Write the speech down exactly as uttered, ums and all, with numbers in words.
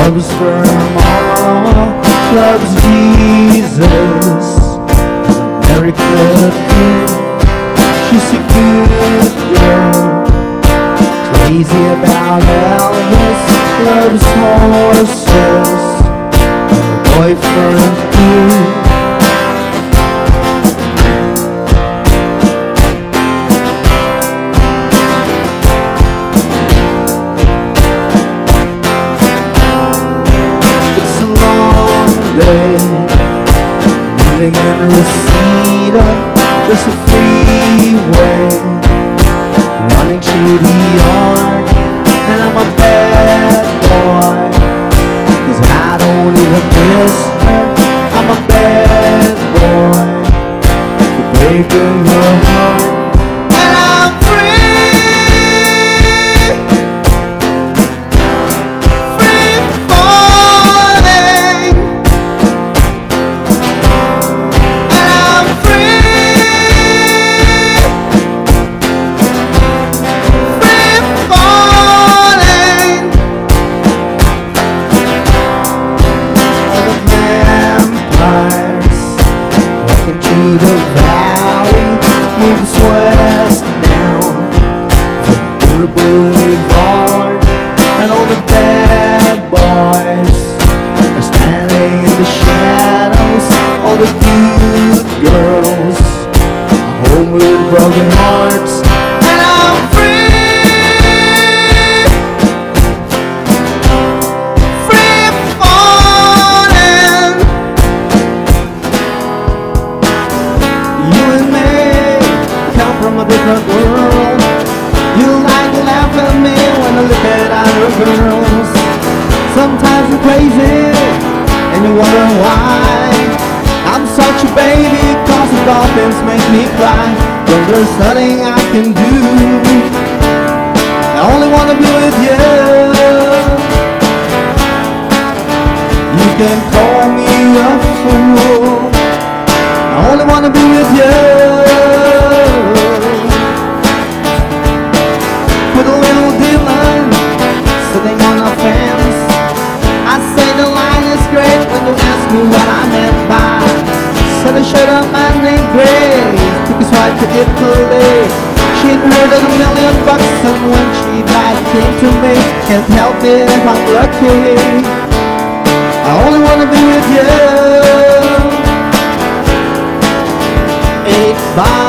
loves her mama, loves Jesus. America queen, she's a good girl. Crazy about Elvis, loves horses. Her boyfriend too. Living in Reseda, there's a freeway running to the yard, and I'm a bad boy, 'cause I don't even miss her. I'm a bad boy for breaking her heart, and I'm free, free falling. The valley moves west now from the boulevard, and all the bad boys are standing in the shadows. All the good girls are home with broken hearts, and I'm free, free falling. You and me come from a different world. You like to laugh at me when I look at other girls. Sometimes you're crazy and you wonder why I'm such a baby, 'cause the dolphins make me cry. But there's nothing I can do, I only wanna be with you. You can call me a fool, I only wanna be with you. With a little demon sitting on a fence, I say the line is great when you ask me what I meant by. Said I showed up my name Grace, took his wife to Italy. She'd heard of a million bucks, and when she died came to me. Can't help it if I'm lucky, I only wanna be with you. Eight by